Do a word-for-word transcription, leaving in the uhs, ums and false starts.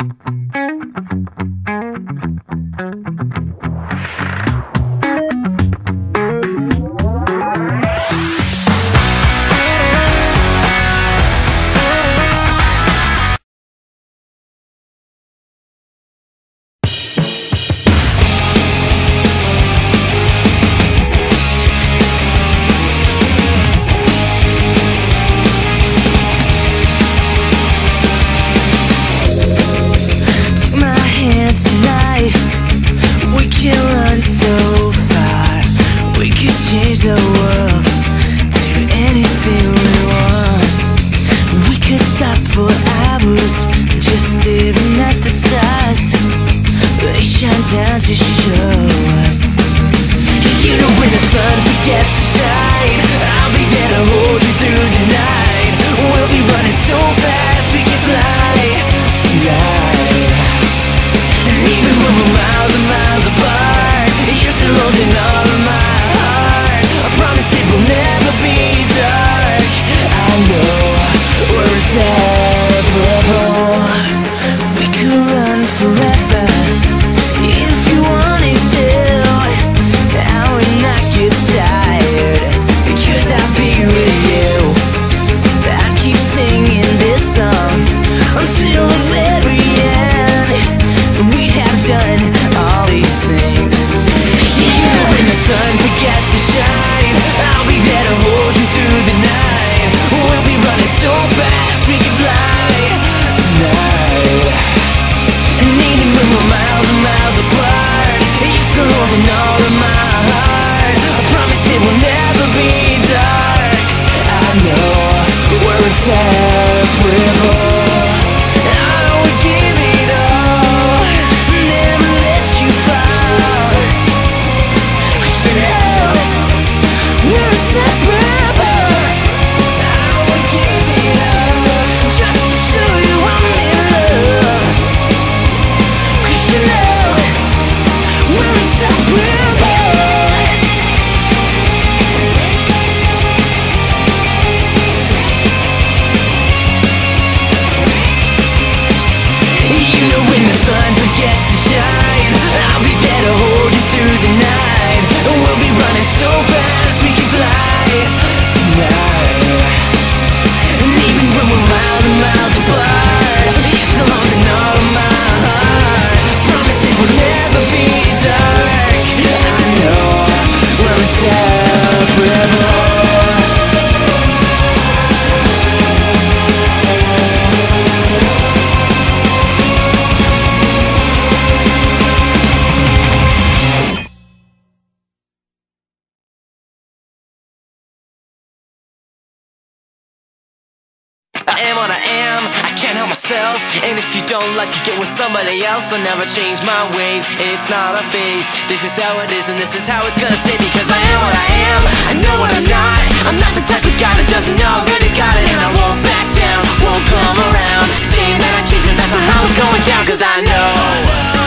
I am what I am, I can't help myself. And if you don't like it, get with somebody else. I'll never change my ways, it's not a phase. This is how it is and this is how it's gonna stay. Because I am what I am, I know what I'm not. I'm not the type of guy that doesn't know good, he's got it. And I won't back down, won't come around saying that I changed, cause that's not how it's going down. Cause I know